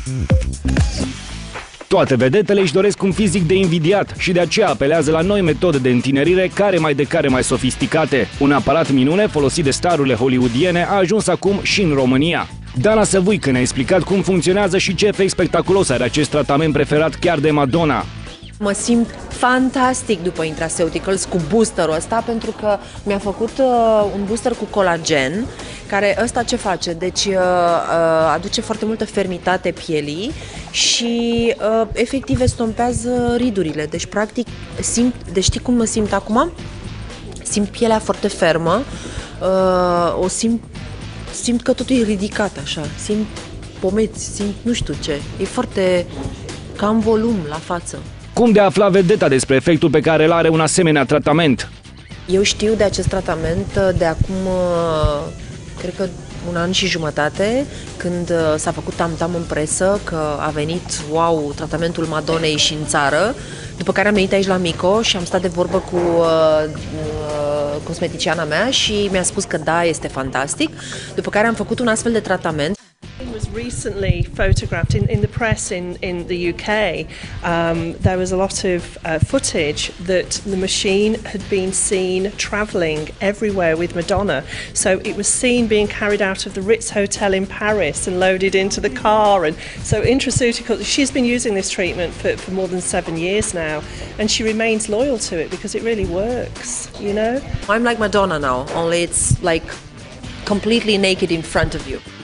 Toate vedetele își doresc un fizic de invidiat și de aceea apelează la noi metode de întinerire care mai sofisticate. Un aparat minune folosit de starurile hollywoodiene a ajuns acum și în România. Dana Săvuică ne-a explicat cum funcționează și ce efect spectaculos are acest tratament preferat chiar de Madonna. Mă simt fantastic după Intraceuticals cu boosterul ăsta, pentru că mi-a făcut un booster cu colagen, care ăsta ce face? Deci aduce foarte multă fermitate pielii și efectiv estompează ridurile. Deci practic deci știi cum mă simt acum? Simt pielea foarte fermă, simt că totul e ridicat așa, simt pomeți, simt nu știu ce, e foarte cam volum la față. Cum de a afla vedeta despre efectul pe care îl are un asemenea tratament? Eu știu de acest tratament de acum, cred că 1 an și jumătate, când s-a făcut tam-tam în presă că a venit, wow, tratamentul Madonnei și în țară, după care am venit aici la Mico și am stat de vorbă cu cosmeticiana mea și mi-a spus că da, este fantastic, după care am făcut un astfel de tratament. It was recently photographed in the press in the UK. There was a lot of footage that the machine had been seen travelling everywhere with Madonna. So it was seen being carried out of the Ritz Hotel in Paris and loaded into the car. And so Intraceuticals, she's been using this treatment for more than 7 years now, and she remains loyal to it because it really works, you know? I'm like Madonna now, only it's like completely naked in front of you.